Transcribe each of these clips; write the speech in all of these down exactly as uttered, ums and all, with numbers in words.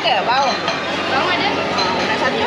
ada bawang. Bawang ada? Ha, nak satu.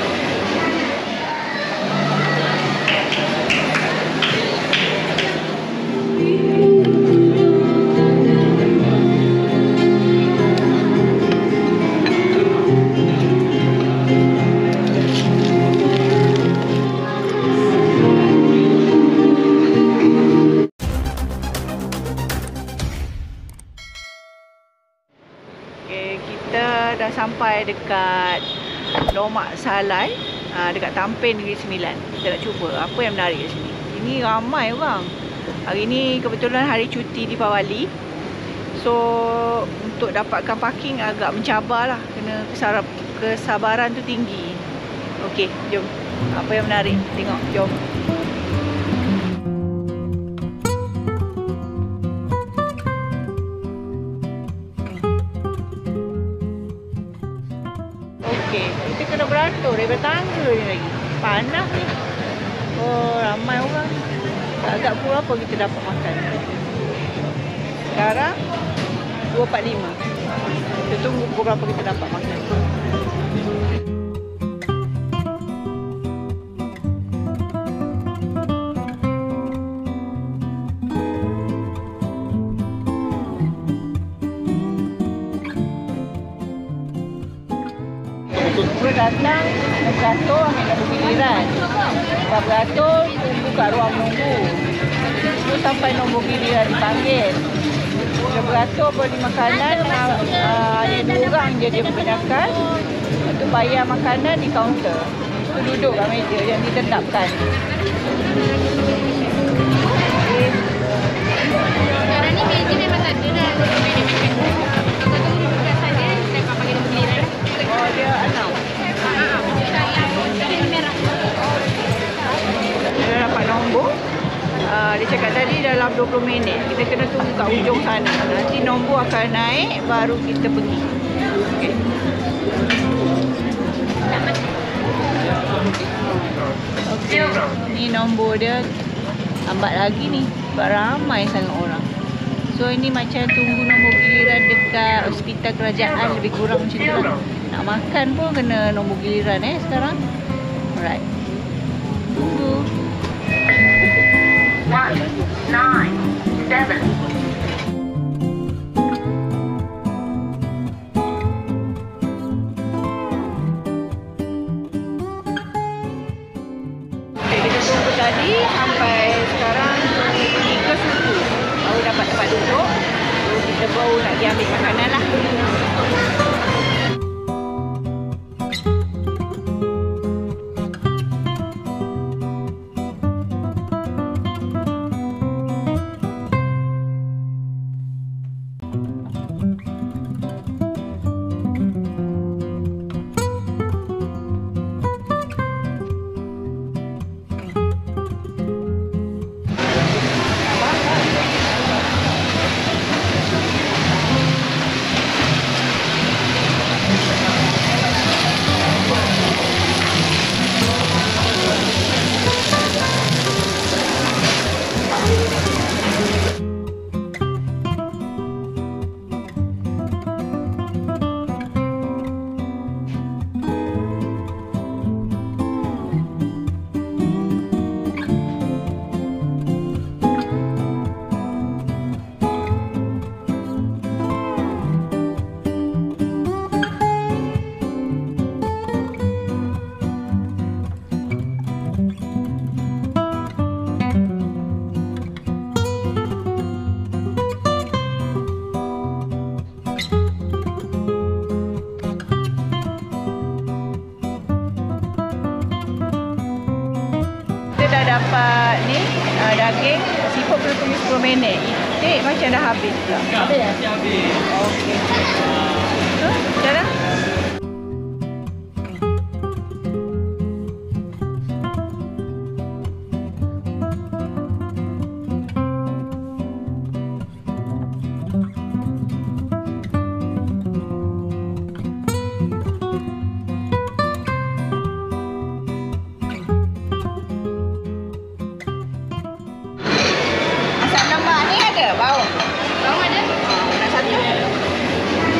Kita dah sampai dekat Lomak Salai, ha, dekat Tampin Negeri Sembilan. Kita nak cuba apa yang menarik di sini. Ini ramai orang. Hari ni kebetulan hari cuti Deepawali. So untuk dapatkan parking agak mencabar lah. Kena kesabaran tu tinggi. Okey, jom. Apa yang menarik? Tengok, jom. Okey, kita kena beratur daripada tangga ni lagi. Panas ni. Oh, ramai orang. Agak pukul apa kita dapat makan? Sekarang dua empat lima. Kita tunggu pukul berapa kita dapat makan. Kita datang, beratur ambil nombor giliran. Lepas beratur, tunggu kat ruang menunggu. Terus sampai nombor giliran dipanggil. Bila beratur beli makanan, uh, ada dua orang je dia kebanyakan. Lepas tu bayar makanan di kaunter. Tu duduk kat meja yang ditetapkan. Sekarang ni meja memang tak ada dah. Kalau tunggu buka saja, saya akan panggil nombor giliran. Oh, dia enam. Dia dah dapat nombor. Uh, dia cakap tadi dalam dua puluh minit. Kita kena tunggu kat ujung sana. Nanti nombor akan naik, baru kita pergi. Okey. Okey. Ni nombor dia. Lambat lagi ni. Sebab ramai sangat orang. So ini macam tunggu nombor giliran dekat hospital kerajaan. Lebih kurang macam tu lah. Nak makan pun kena nombor giliran eh sekarang. Alright. Tunggu. one nine seven. Okay, kita tunggu tadi sampai sekarang tiga suku. Baru dapat tempat duduk. Kita baru nak pergi ambil makanan lah. Dapat ni uh, daging siput perlu tunggu sepuluh minit. Itik macam dah habis pula. Habis ya? Habis. Okey. Tu, cara? Bawang. Bawang ada? Nak satu.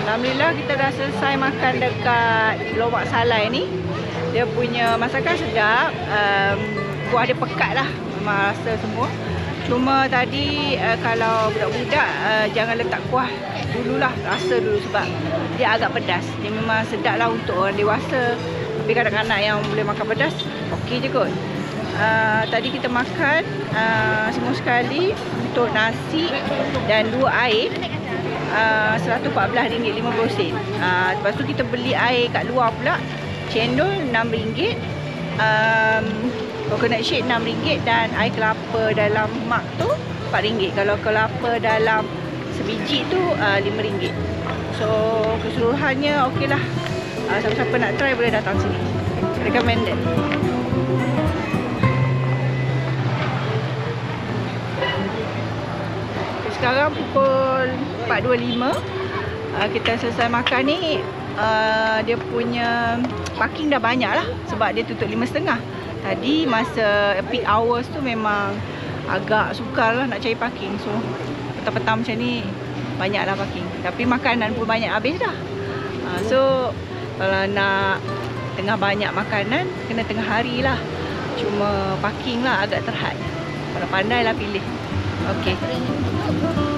Alhamdulillah kita dah selesai makan dekat Lomak Salai ni. Dia punya masakan sedap. um, Kuah dia pekat lah, memang rasa semua. Cuma tadi uh, kalau budak-budak uh, jangan letak kuah dululah, rasa dulu sebab dia agak pedas. Dia memang sedap lah untuk orang dewasa. Tapi kanak-kanak yang boleh makan pedas, okey je kot. Uh, tadi kita makan uh, semua sekali untuk nasi dan dua air. Uh, seratus empat belas ringgit lima puluh sen. Uh, lepas tu kita beli air kat luar pula. Cendol enam ringgit. Um, coconut shake enam ringgit dan air kelapa dalam mug tu empat ringgit. Kalau kelapa dalam sebiji tu uh, lima ringgit. So keseluruhannya okey lah. Uh, siapa-siapa nak try boleh datang sini. Recommended. Sekarang pukul empat dua puluh lima. uh, Kita selesai makan ni. uh, Dia punya parking dah banyak lah sebab dia tutup lima tiga puluh. Tadi masa peak hours tu memang agak sukar lah nak cari parking. So petang-petang macam ni banyak lah parking. Tapi makanan pun banyak habis dah. uh, So kalau nak tengah banyak makanan kena tengah hari lah. Cuma parking lah agak terhad. Pandai-pandai lah pilih. Okay.